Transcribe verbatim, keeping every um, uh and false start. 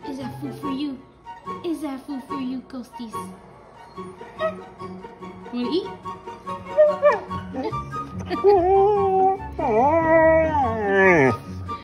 Is that food for you? Is that food for you, Ghosties? You wanna eat?